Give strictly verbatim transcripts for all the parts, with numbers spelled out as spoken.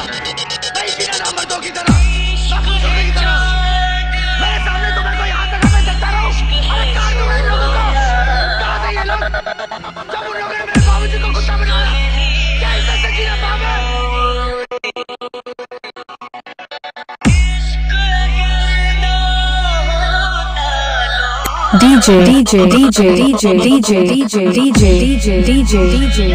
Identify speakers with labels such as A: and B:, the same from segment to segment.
A: नहीं बिना नंबर दो की तरह नकल करने की तरह मेरे सामने तुम्हें कोई हाथ लगा मैं देखता रहूं। अरे काट दूंगा इन लोगों को। कहां थे ये लोग जब उन लोगों ने मेरे बाबूजी को कुत्ता बनाया? क्या इज्जत से जीना पावे?
B: DJ DJ DJ DJ DJ DJ DJ DJ DJ DJ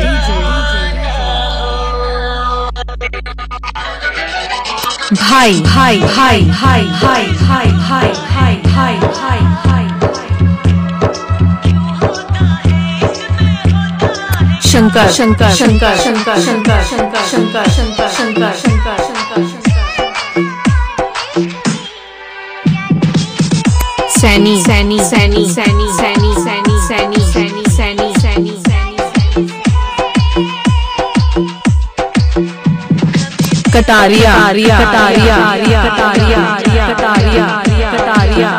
B: भाई भाई भाई भाई भाई भाई भाई भाई भाई भाई भाई शंकर शंकर शंकर शंकर शंकर शंकर शंकर शंकर शंकर शंकर शंकर सैनी सैनी सैनी सैनी सैनी सैनी सैनी सैनी सैनी सैनी सैनी कटारिया कटारिया कटारिया कटारिया कटारिया कटारिया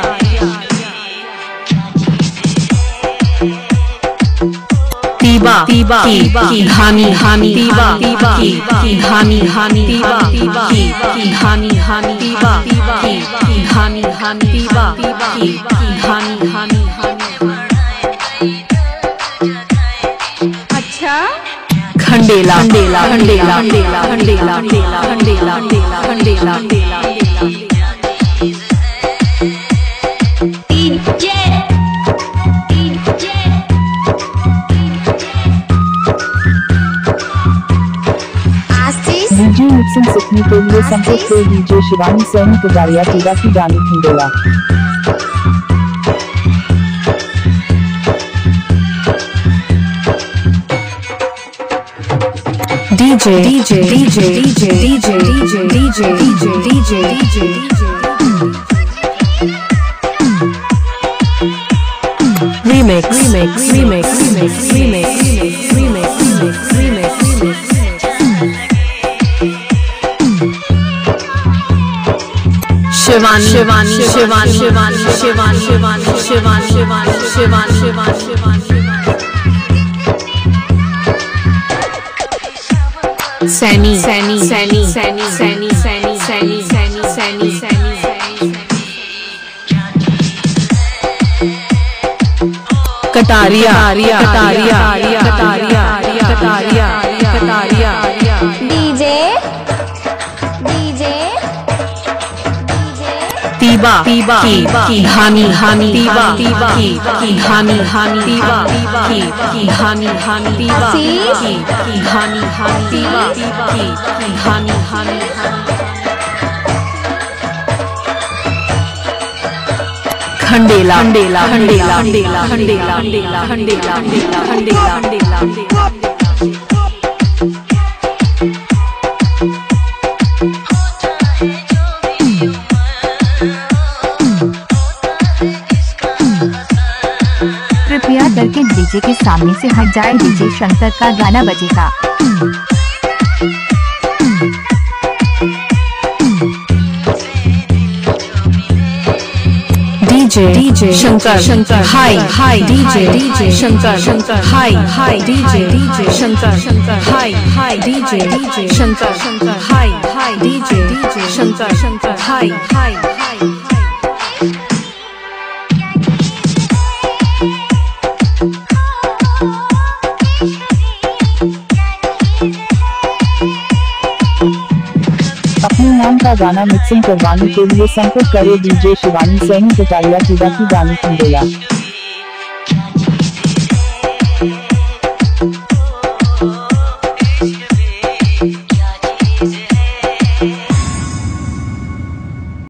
B: तीबा तीबा की हानि हानि तीबा तीबा की हानि हानि तीबा तीबा की हानि हानि तीबा की हानि हानि तीबा की हानि हानि अच्छा खंडेला खंडेला खंडेला खंडेला खंडेला खंडेला खंडेला खंडेला
C: डीजे मिक्सिंग सीखने के लिए संपर्क करें डीजे शिवानी सैनी कटारिया तीबा की गानी Khandela.
B: DJ DJ DJ DJ DJ DJ DJ DJ DJ DJ remix remix remix remix remix remix remix remix Shivani Shivani Shivani Shivani Shivani Shivani Shivani Shivani Shivani Shivani Shivani Saini Saini Saini Saini Saini Saini Saini Saini Saini Saini Kataria Kataria Kataria Kataria Kataria Kataria DJ DJ तीबा तीबा की हानि हानि तीबा तीबा की हानि हानि तीबा की हानि हानि तीबा की हानि हानि तीबा की हानि हानि खंडेला खंडेला खंडेला खंडेला खंडेला खंडेला खंडेला खंडेला
D: कृपया करके डीजे के सामने से हट जाए। डीजे शंकर का गाना बजेगा।
B: डीजे डीजे शंकर शंकर हाय हाय डीजे डीजे शंकर शंकर हाय हाय डीजे डीजे शंकर शंकर हाय हाय डीजे डीजे शंकर शंकर हाय हाय डीजे डीजे शंकर शंकर हाय हाय हाय
C: अपने नाम का गाना मिक्सिंग करवाने के लिए संपर्क करें डीजे शिवानी सैनी कटारिया तीबा की गानी खंडेला।